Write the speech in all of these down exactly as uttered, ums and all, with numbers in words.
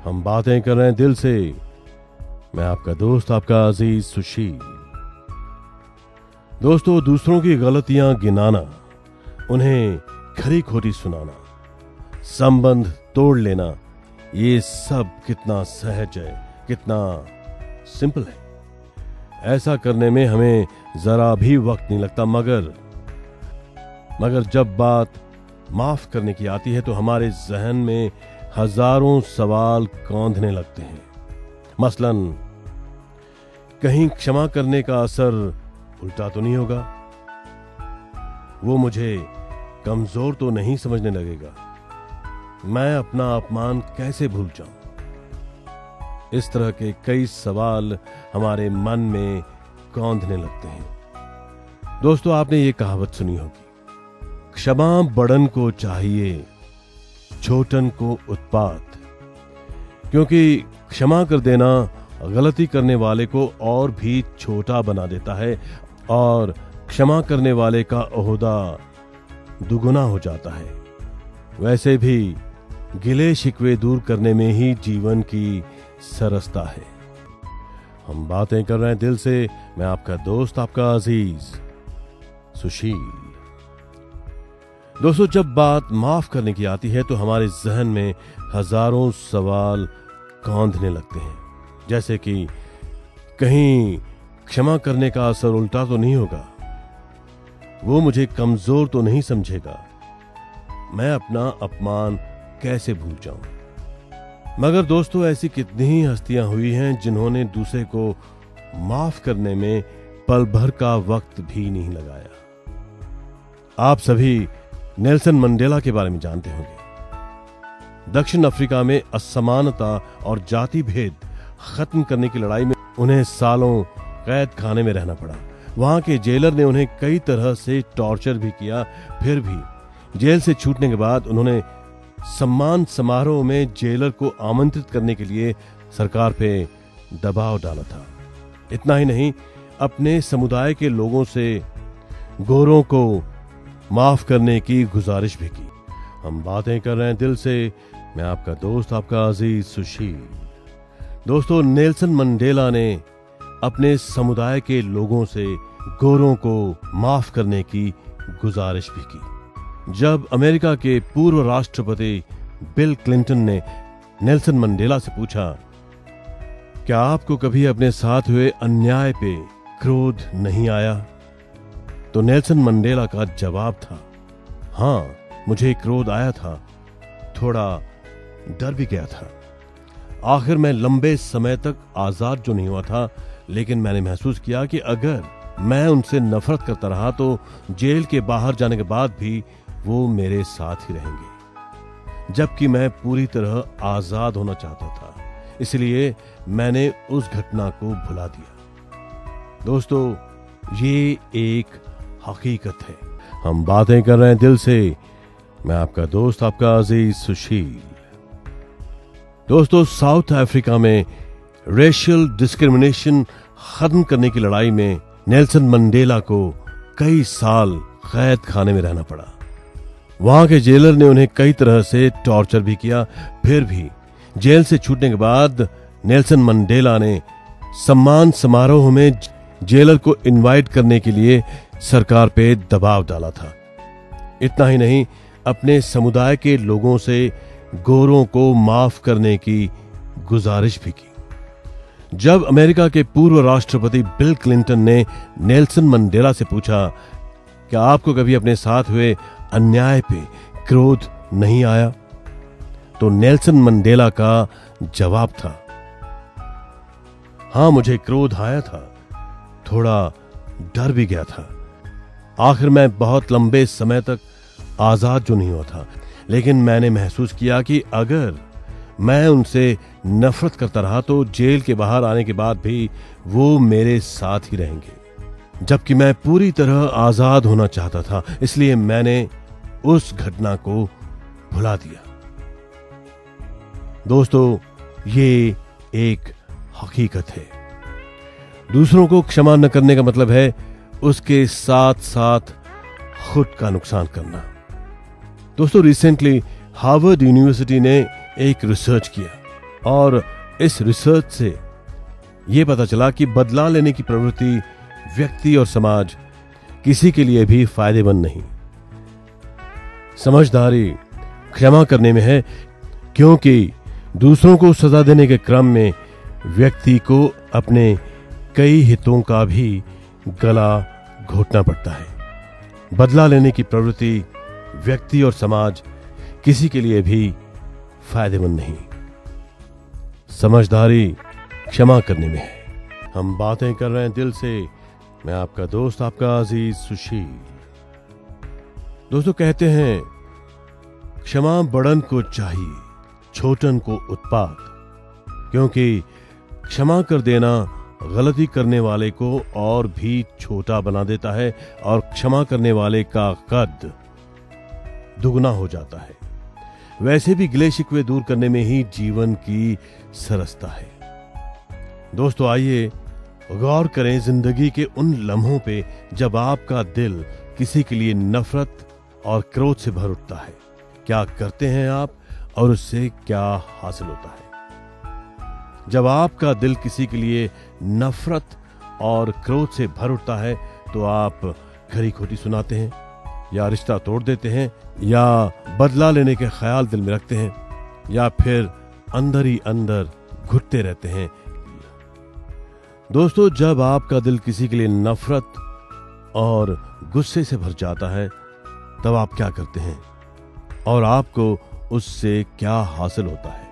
हम बातें कर रहे हैं दिल से। मैं आपका दोस्त, आपका अजीज सुशील। दोस्तों, दूसरों की गलतियां गिनाना, उन्हें खरी खोटी सुनाना, संबंध तोड़ लेना, ये सब कितना सहज है, कितना सिंपल है। ऐसा करने में हमें जरा भी वक्त नहीं लगता, मगर मगर जब बात माफ करने की आती है तो हमारे जहन में हजारों सवाल कौंधने लगते हैं। मसलन, कहीं क्षमा करने का असर उल्टा तो नहीं होगा? वो मुझे कमजोर तो नहीं समझने लगेगा? मैं अपना अपमान कैसे भूल जाऊं? इस तरह के कई सवाल हमारे मन में कौंधने लगते हैं। दोस्तों, आपने ये कहावत सुनी होगी, क्षमा बड़न को चाहिए, छोटन को उत्पात। क्योंकि क्षमा कर देना गलती करने वाले को और भी छोटा बना देता है और क्षमा करने वाले का ओहदा दुगुना हो जाता है। वैसे भी गिले शिकवे दूर करने में ही जीवन की सरसता है। हम बातें कर रहे हैं दिल से। मैं आपका दोस्त, आपका अजीज सुशील। दोस्तों, जब बात माफ करने की आती है तो हमारे जहन में हजारों सवाल कौंधने लगते हैं। जैसे कि कहीं क्षमा करने का असर उल्टा तो नहीं होगा? वो मुझे कमजोर तो नहीं समझेगा? मैं अपना अपमान कैसे भूल जाऊं? मगर दोस्तों, ऐसी कितनी ही हस्तियां हुई हैं जिन्होंने दूसरे को माफ करने में पल भर का वक्त भी नहीं लगाया। आप सभी नेल्सन मंडेला के बारे में जानते होंगे। दक्षिण अफ्रीका में असमानता और जाति भेद खत्म करने की लड़ाई में उन्हें सालों कैद खाने में रहना पड़ा। वहां के जेलर ने उन्हें कई तरह से टॉर्चर भी किया। फिर भी जेल से छूटने के बाद उन्होंने सम्मान समारोह में जेलर को आमंत्रित करने के लिए सरकार पे दबाव डाला था। इतना ही नहीं, अपने समुदाय के लोगों से गोरों को माफ करने की गुजारिश भी की। हम बातें कर रहे हैं दिल से। मैं आपका दोस्त, आपका अजीज सुशील। दोस्तों, नेल्सन मंडेला ने अपने समुदाय के लोगों से गोरों को माफ करने की गुजारिश भी की। जब अमेरिका के पूर्व राष्ट्रपति बिल क्लिंटन ने नेल्सन मंडेला से पूछा, क्या आपको कभी अपने साथ हुए अन्याय पे क्रोध नहीं आया? तो नेल्सन मंडेला का जवाब था, हां, मुझे क्रोध आया था, थोड़ा डर भी गया था। आखिर मैं लंबे समय तक आजाद जो नहीं हुआ था, लेकिन मैंने महसूस किया कि अगर मैं उनसे नफरत करता रहा तो जेल के बाहर जाने के बाद भी वो मेरे साथ ही रहेंगे। जबकि मैं पूरी तरह आजाद होना चाहता था, इसलिए मैंने उस घटना को भुला दिया। दोस्तों, ये एक हकीकत है। हम बातें कर रहे हैं दिल से। मैं आपका दोस्त, आपका अजीज सुशील। दोस्तों, साउथ अफ्रीका में रेशियल डिस्क्रिमिनेशन खत्म करने की लड़ाई में नेल्सन मंडेला को कई साल कैद खाने में रहना पड़ा। वहां के जेलर ने उन्हें कई तरह से टॉर्चर भी किया। फिर भी जेल से छूटने के बाद नेल्सन मंडेला ने सम्मान समारोह में जेलर को इनवाइट करने के लिए सरकार पे दबाव डाला था। इतना ही नहीं, अपने समुदाय के लोगों से गोरों को माफ करने की गुजारिश भी की। जब अमेरिका के पूर्व राष्ट्रपति बिल क्लिंटन ने नेल्सन मंडेला से पूछा, क्या आपको कभी अपने साथ हुए अन्याय पे क्रोध नहीं आया? तो नेल्सन मंडेला का जवाब था, हां, मुझे क्रोध आया था, थोड़ा डर भी गया था। आखिर मैं बहुत लंबे समय तक आजाद जो नहीं हुआ था, लेकिन मैंने महसूस किया कि अगर मैं उनसे नफरत करता रहा तो जेल के बाहर आने के बाद भी वो मेरे साथ ही रहेंगे। जबकि मैं पूरी तरह आजाद होना चाहता था, इसलिए मैंने उस घटना को भुला दिया। दोस्तों, ये एक हकीकत है। दूसरों को क्षमा न करने का मतलब है उसके साथ साथ खुद का नुकसान करना। दोस्तों, रिसेंटली हार्वर्ड यूनिवर्सिटी ने एक रिसर्च किया और इस रिसर्च से यह पता चला कि बदला लेने की प्रवृत्ति व्यक्ति और समाज किसी के लिए भी फायदेमंद नहीं। समझदारी क्षमा करने में है, क्योंकि दूसरों को सजा देने के क्रम में व्यक्ति को अपने कई हितों का भी गला घोटना पड़ता है। बदला लेने की प्रवृत्ति व्यक्ति और समाज किसी के लिए भी फायदेमंद नहीं। समझदारी क्षमा करने में है। हम बातें कर रहे हैं दिल से। मैं आपका दोस्त, आपका अजीज सुशील। दोस्तों, कहते हैं क्षमा बड़न को चाहिए, छोटन को उत्पात, क्योंकि क्षमा कर देना गलती करने वाले को और भी छोटा बना देता है और क्षमा करने वाले का कद दुगना हो जाता है। वैसे भी गिले शिकवे दूर करने में ही जीवन की सरसता है। दोस्तों, आइए गौर करें जिंदगी के उन लम्हों पे जब आपका दिल किसी के लिए नफरत और क्रोध से भर उठता है। क्या करते हैं आप और उससे क्या हासिल होता है? जब आपका दिल किसी के लिए नफरत और क्रोध से भर उठता है तो आप खरी खोटी सुनाते हैं, या रिश्ता तोड़ देते हैं, या बदला लेने के ख्याल दिल में रखते हैं, या फिर अंदर ही अंदर घुटते रहते हैं। दोस्तों, जब आपका दिल किसी के लिए नफरत और गुस्से से भर जाता है तब आप क्या करते हैं और आपको उससे क्या हासिल होता है?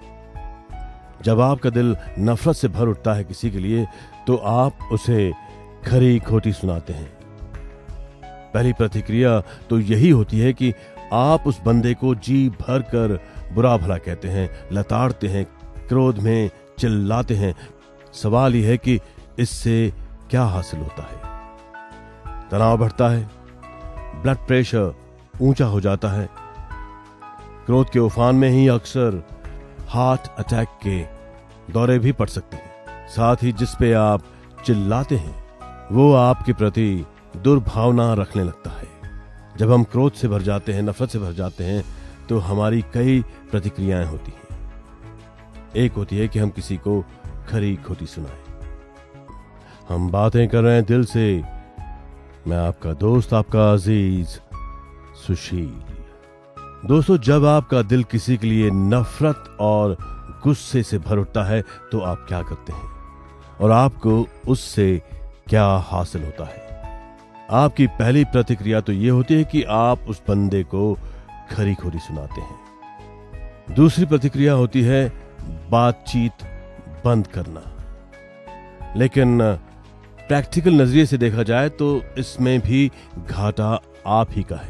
जब आपका दिल नफरत से भर उठता है किसी के लिए तो आप उसे खरी खोटी सुनाते हैं। पहली प्रतिक्रिया तो यही होती है कि आप उस बंदे को जी भर कर बुरा भला कहते हैं, लताड़ते हैं, क्रोध में चिल्लाते हैं। सवाल यह है कि इससे क्या हासिल होता है? तनाव बढ़ता है, ब्लड प्रेशर ऊंचा हो जाता है, क्रोध के उफान में ही अक्सर हार्ट अटैक के दौरे भी पड़ सकते हैं। साथ ही जिस पे आप चिल्लाते हैं वो आपके प्रति दुर्भावना रखने लगता है। जब हम क्रोध से भर जाते हैं, नफरत से भर जाते हैं तो हमारी कई प्रतिक्रियाएं होती हैं। एक होती है कि हम किसी को खरी खोटी सुनाएं। हम बातें कर रहे हैं दिल से। मैं आपका दोस्त, आपका अजीज सुशील। दोस्तों, जब आपका दिल किसी के लिए नफरत और गुस्से से भर उठता है तो आप क्या करते हैं और आपको उससे क्या हासिल होता है? आपकी पहली प्रतिक्रिया तो यह होती है कि आप उस बंदे को खरी खोटी सुनाते हैं। दूसरी प्रतिक्रिया होती है बातचीत बंद करना। लेकिन प्रैक्टिकल नजरिए से देखा जाए तो इसमें भी घाटा आप ही का है।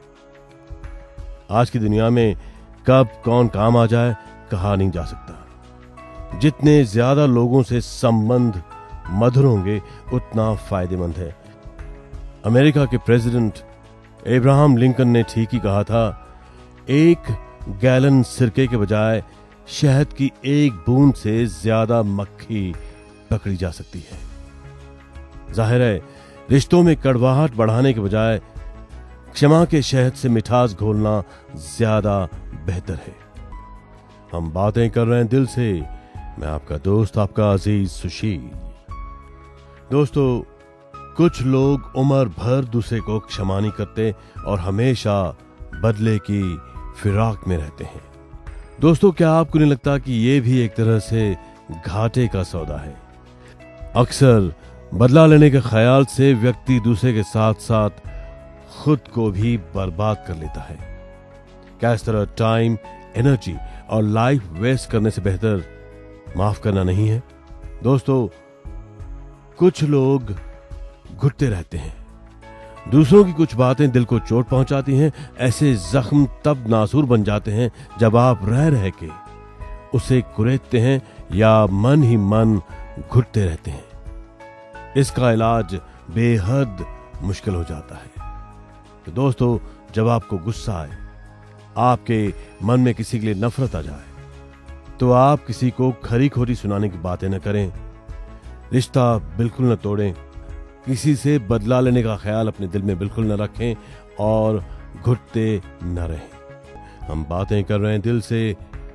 आज की दुनिया में कब कौन काम आ जाए कहा नहीं जा सकता। जितने ज्यादा लोगों से संबंध मधुर होंगे उतना फायदेमंद है। अमेरिका के प्रेसिडेंट अब्राहम लिंकन ने ठीक ही कहा था, एक गैलन सिरके के बजाय शहद की एक बूंद से ज्यादा मक्खी पकड़ी जा सकती है। जाहिर है, रिश्तों में कड़वाहट बढ़ाने के बजाय क्षमा के शहद से मिठास घोलना ज्यादा बेहतर है। हम बातें कर रहे हैं दिल से। मैं आपका दोस्त, आपका अजीज सुशील। दोस्तों, कुछ लोग उम्र भर दूसरे को क्षमा नहीं करते और हमेशा बदले की फिराक में रहते हैं। दोस्तों, क्या आपको नहीं लगता कि यह भी एक तरह से घाटे का सौदा है? अक्सर बदला लेने के ख्याल से व्यक्ति दूसरे के साथ साथ खुद को भी बर्बाद कर लेता है। क्या इस तरह टाइम, एनर्जी और लाइफ वेस्ट करने से बेहतर माफ करना नहीं है? दोस्तों, कुछ लोग घुटते रहते हैं। दूसरों की कुछ बातें दिल को चोट पहुंचाती हैं। ऐसे जख्म तब नासूर बन जाते हैं जब आप रह रह के उसे कुरेदते हैं या मन ही मन घुटते रहते हैं। इसका इलाज बेहद मुश्किल हो जाता है। तो दोस्तों, जब आपको गुस्सा आए, आपके मन में किसी के लिए नफरत आ जाए, तो आप किसी को खरी खोटी सुनाने की बातें न करें, रिश्ता बिल्कुल न तोड़ें, किसी से बदला लेने का ख्याल अपने दिल में बिल्कुल न रखें और घुटते न रहें। हम बातें कर रहे हैं दिल से।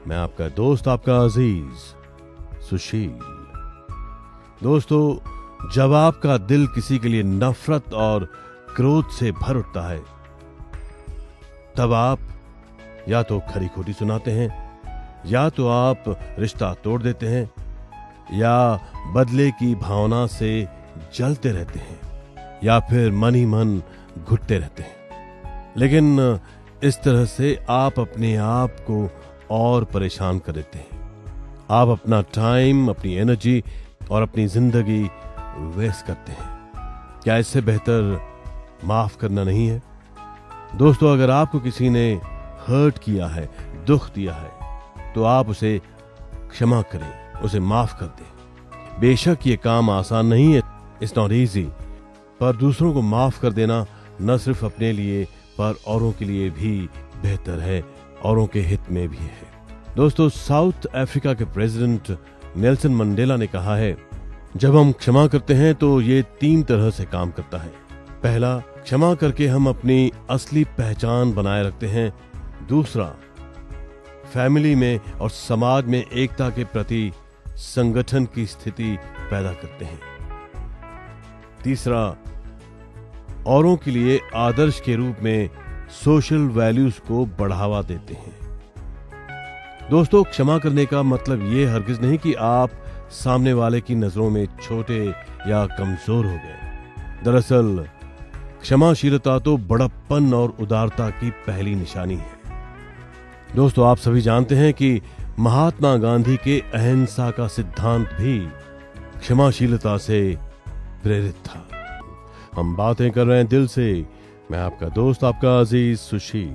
मैं आपका दोस्त, आपका अजीज सुशील। दोस्तों, जब आपका दिल किसी के लिए नफरत और क्रोध से भर उठता है, तब आप या तो खरी खोटी सुनाते हैं, या तो आप रिश्ता तोड़ देते हैं, या बदले की भावना से जलते रहते हैं, या फिर मन ही मन घुटते रहते हैं। लेकिन इस तरह से आप अपने आप को और परेशान कर देते हैं। आप अपना टाइम, अपनी एनर्जी और अपनी जिंदगी वेस्ट करते हैं। क्या इससे बेहतर माफ करना नहीं है? दोस्तों, अगर आपको किसी ने हर्ट किया है, दुख दिया है, तो आप उसे क्षमा करें, उसे माफ कर दें। बेशक ये काम आसान नहीं है, इट्स नॉट इजी, पर दूसरों को माफ कर देना न सिर्फ अपने लिए पर औरों के लिए भी बेहतर है, औरों के हित में भी है। दोस्तों, साउथ अफ्रीका के प्रेसिडेंट नेल्सन मंडेला ने कहा है, जब हम क्षमा करते हैं तो ये तीन तरह से काम करता है। पहला, क्षमा करके हम अपनी असली पहचान बनाए रखते हैं। दूसरा, फैमिली में और समाज में एकता के प्रति संगठन की स्थिति पैदा करते हैं। तीसरा, औरों के लिए आदर्श के रूप में सोशल वैल्यूज को बढ़ावा देते हैं। दोस्तों, क्षमा करने का मतलब ये हरगिज नहीं कि आप सामने वाले की नजरों में छोटे या कमजोर हो गए। दरअसल क्षमाशीलता तो बड़प्पन और उदारता की पहली निशानी है। दोस्तों, आप सभी जानते हैं कि महात्मा गांधी के अहिंसा का सिद्धांत भी क्षमाशीलता से प्रेरित था। हम बातें कर रहे हैं दिल से। मैं आपका दोस्त, आपका अजीज सुशील।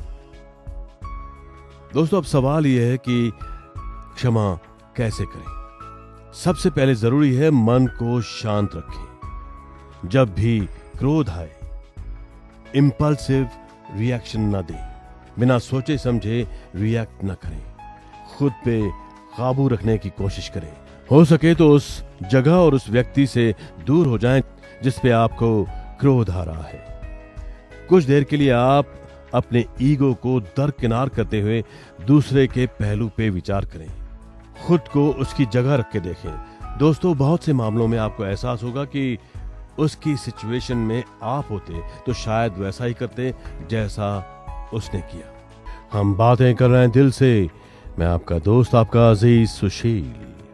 दोस्तों, अब सवाल यह है कि क्षमा कैसे करें? सबसे पहले जरूरी है मन को शांत रखें। जब भी क्रोध आए, इंपल्सिव रिएक्शन न दें, बिना सोचे समझे रिएक्ट न करें। खुद पे काबू रखने की कोशिश करें। हो सके तो उस जगह और उस व्यक्ति से दूर हो जाएं जिस पे आपको क्रोध आ रहा है। कुछ देर के लिए आप अपने ईगो को दरकिनार करते हुए दूसरे के पहलू पे विचार करें। खुद को उसकी जगह रख के देखें। दोस्तों, बहुत से मामलों में आपको एहसास होगा कि उसकी सिचुएशन में आप होते तो शायद वैसा ही करते जैसा उसने किया। हम बातें कर रहे हैं दिल से। मैं आपका दोस्त, आपका अजीज सुशील।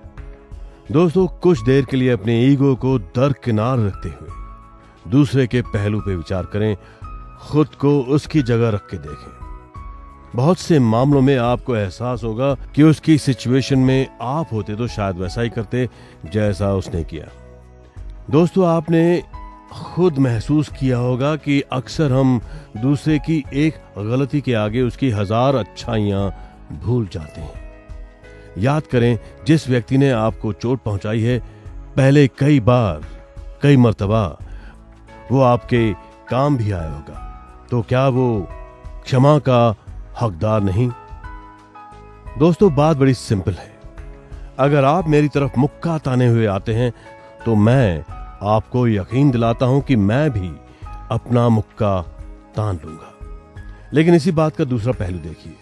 दोस्तों, कुछ देर के लिए अपने ईगो को दरकिनार रखते हुए दूसरे के पहलू पे विचार करें। खुद को उसकी जगह रख के देखें। बहुत से मामलों में आपको एहसास होगा कि उसकी सिचुएशन में आप होते तो शायद वैसा ही करते जैसा उसने किया। दोस्तों, आपने खुद महसूस किया होगा कि अक्सर हम दूसरे की एक गलती के आगे उसकी हजार अच्छाइयां भूल जाते हैं। याद करें, जिस व्यक्ति ने आपको चोट पहुंचाई है, पहले कई बार, कई मर्तबा वो आपके काम भी आया होगा, तो क्या वो क्षमा का हकदार नहीं? दोस्तों, बात बड़ी सिंपल है। अगर आप मेरी तरफ मुक्का ताने हुए आते हैं तो मैं आपको यकीन दिलाता हूं कि मैं भी अपना मुक्का तान लूंगा। लेकिन इसी बात का दूसरा पहलू देखिए।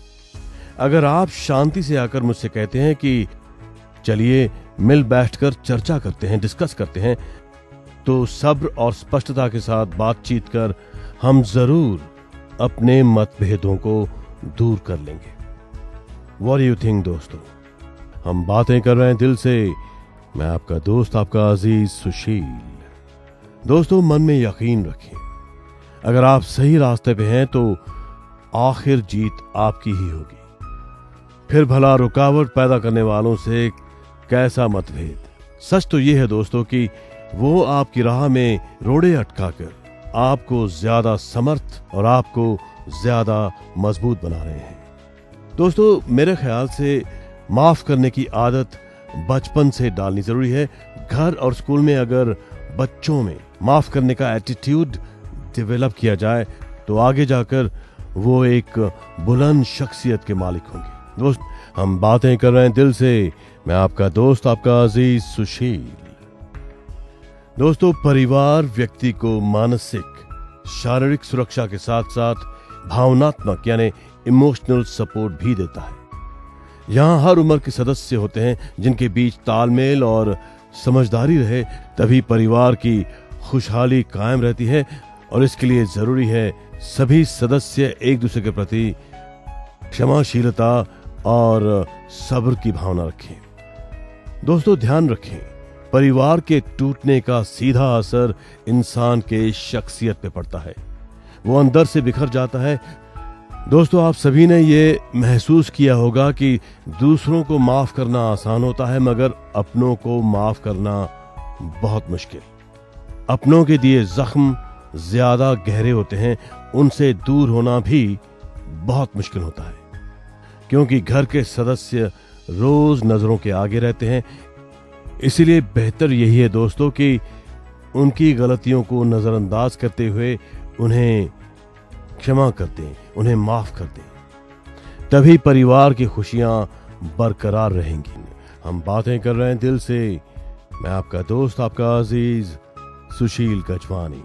अगर आप शांति से आकर मुझसे कहते हैं कि चलिए मिल बैठकर चर्चा करते हैं, डिस्कस करते हैं, तो सब्र और स्पष्टता के साथ बातचीत कर हम जरूर अपने मतभेदों को दूर कर लेंगे। व्हाट डू यू थिंक दोस्तों? हम बातें कर रहे हैं दिल से। मैं आपका दोस्त, आपका अजीज सुशील। दोस्तों, मन में यकीन रखें, अगर आप सही रास्ते पे हैं तो आखिर जीत आपकी ही होगी। फिर भला रुकावट पैदा करने वालों से कैसा मतभेद। सच तो यह है दोस्तों कि वो आपकी राह में रोड़े अटकाकर आपको ज्यादा समर्थ और आपको ज्यादा मजबूत बना रहे हैं। दोस्तों, मेरे ख्याल से माफ करने की आदत बचपन से डालनी जरूरी है। घर और स्कूल में अगर बच्चों में माफ करने का एटीट्यूड डेवलप किया जाए तो आगे जाकर वो एक बुलंद शख्सियत के मालिक होंगे। दोस्त, हम बातें कर रहे हैं दिल से। मैं आपका दोस्त, आपका अजीज सुशील। दोस्तों, परिवार व्यक्ति को मानसिक, शारीरिक सुरक्षा के साथ साथ भावनात्मक यानी इमोशनल सपोर्ट भी देता है। यहाँ हर उम्र के सदस्य होते हैं जिनके बीच तालमेल और समझदारी रहे, तभी परिवार की खुशहाली कायम रहती है। और इसके लिए जरूरी है सभी सदस्य एक दूसरे के प्रति क्षमाशीलता और सब्र की भावना रखें। दोस्तों ध्यान रखें, परिवार के टूटने का सीधा असर इंसान के शख्सियत पे पड़ता है, वो अंदर से बिखर जाता है। दोस्तों आप सभी ने ये महसूस किया होगा कि दूसरों को माफ करना आसान होता है, मगर अपनों को माफ करना बहुत मुश्किल। अपनों के दिए जख्म ज्यादा गहरे होते हैं, उनसे दूर होना भी बहुत मुश्किल होता है, क्योंकि घर के सदस्य रोज नजरों के आगे रहते हैं। इसीलिए बेहतर यही है दोस्तों कि उनकी गलतियों को नजरअंदाज करते हुए उन्हें क्षमा कर दें, उन्हें माफ कर दें, तभी परिवार की खुशियां बरकरार रहेंगी। हम बातें कर रहे हैं दिल से, मैं आपका दोस्त, आपका अजीज सुशील गजवानी।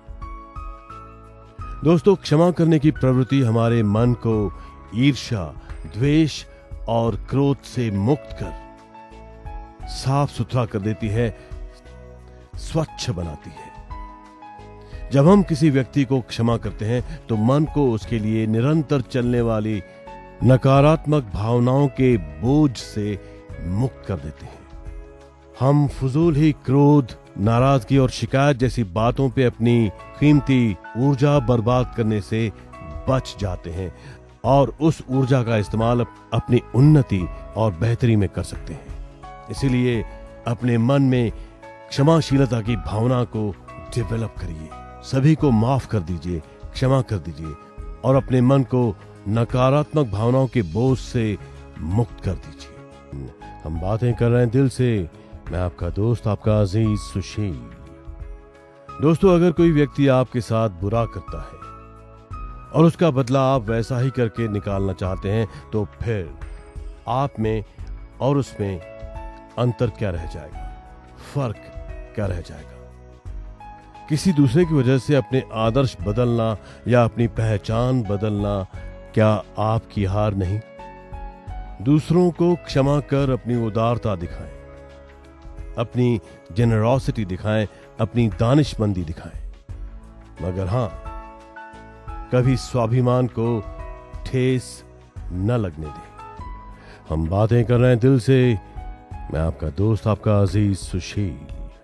दोस्तों क्षमा करने की प्रवृत्ति हमारे मन को ईर्ष्या, द्वेष और क्रोध से मुक्त कर साफ सुथरा कर देती है, स्वच्छ बनाती है। जब हम किसी व्यक्ति को क्षमा करते हैं तो मन को उसके लिए निरंतर चलने वाली नकारात्मक भावनाओं के बोझ से मुक्त कर देते हैं। हम फजूल ही क्रोध, नाराजगी और शिकायत जैसी बातों पे अपनी कीमती ऊर्जा बर्बाद करने से बच जाते हैं और उस ऊर्जा का इस्तेमाल अपनी उन्नति और बेहतरी में कर सकते हैं। इसीलिए अपने मन में क्षमाशीलता की भावना को डेवलप करिए, सभी को माफ कर दीजिए, क्षमा कर दीजिए और अपने मन को नकारात्मक भावनाओं के बोझ से मुक्त कर दीजिए। हम बातें कर रहे हैं दिल से, मैं आपका दोस्त, आपका अजीज सुशील। दोस्तों अगर कोई व्यक्ति आपके साथ बुरा करता है और उसका बदला आप वैसा ही करके निकालना चाहते हैं, तो फिर आप में और उसमें अंतर क्या रह जाएगा, फर्क क्या रह जाएगा? किसी दूसरे की वजह से अपने आदर्श बदलना या अपनी पहचान बदलना क्या आपकी हार नहीं? दूसरों को क्षमा कर अपनी उदारता दिखाएं, अपनी जेनरोसिटी दिखाएं, अपनी दानिशमंदी दिखाएं, मगर हां कभी स्वाभिमान को ठेस न लगने दें। हम बातें कर रहे हैं दिल से, मैं आपका दोस्त, आपका अजीज सुशील।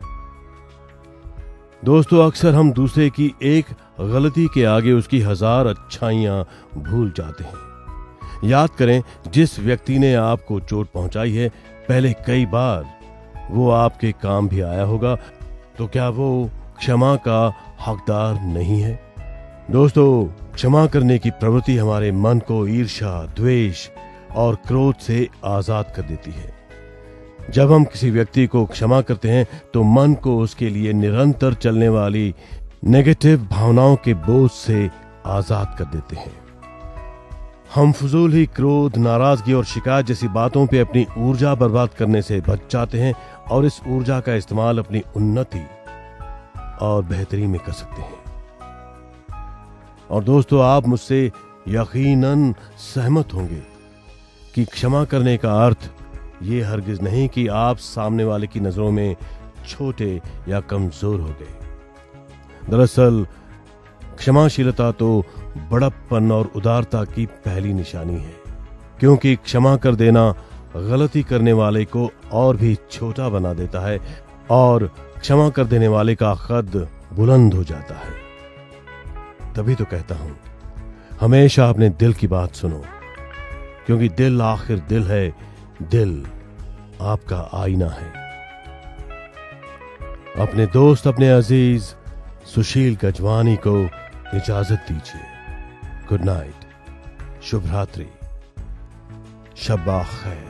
दोस्तों अक्सर हम दूसरे की एक गलती के आगे उसकी हजार अच्छाइयां भूल जाते हैं। याद करें, जिस व्यक्ति ने आपको चोट पहुंचाई है पहले कई बार वो आपके काम भी आया होगा, तो क्या वो क्षमा का हकदार नहीं है? दोस्तों क्षमा करने की प्रवृत्ति हमारे मन को ईर्ष्या, द्वेष और क्रोध से आजाद कर देती है। जब हम किसी व्यक्ति को क्षमा करते हैं तो मन को उसके लिए निरंतर चलने वाली नेगेटिव भावनाओं के बोझ से आजाद कर देते हैं। हम फजूल ही क्रोध, नाराजगी और शिकायत जैसी बातों पे अपनी ऊर्जा बर्बाद करने से बच जाते हैं और इस ऊर्जा का इस्तेमाल अपनी उन्नति और बेहतरी में कर सकते हैं। और दोस्तों आप मुझसे यकीनन सहमत होंगे कि क्षमा करने का अर्थ ये हरगिज नहीं कि आप सामने वाले की नजरों में छोटे या कमजोर हो गए। दरअसल क्षमाशीलता तो बड़प्पन और उदारता की पहली निशानी है, क्योंकि क्षमा कर देना गलती करने वाले को और भी छोटा बना देता है और क्षमा कर देने वाले का कद बुलंद हो जाता है। तभी तो कहता हूं, हमेशा अपने दिल की बात सुनो, क्योंकि दिल आखिर दिल है, दिल आपका आईना है। अपने दोस्त, अपने अजीज सुशील गजवानी को इजाजत दीजिए। गुड नाइट, शुभ रात्रि, शब्बा खैर।